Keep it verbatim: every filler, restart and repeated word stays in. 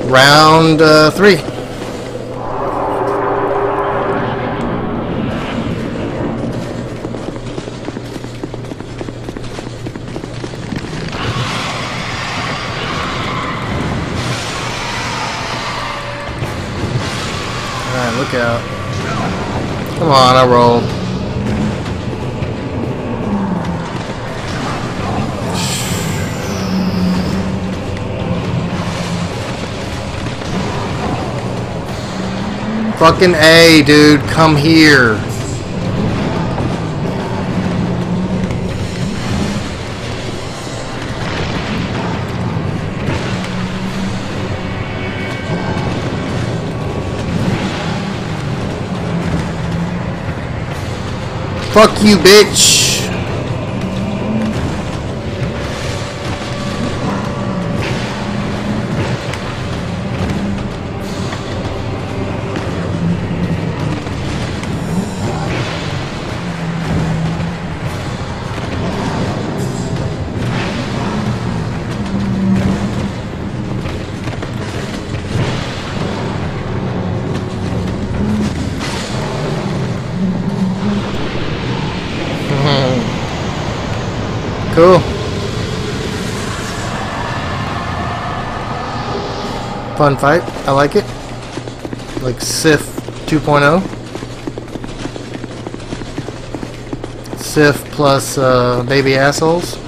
Round uh, three. Alright, look out. Come on, I rolled. Fucking A, dude, come here. Fuck you, bitch. Cool. Fun fight. I like it. Like Sif two point oh. Sif plus uh, baby assholes.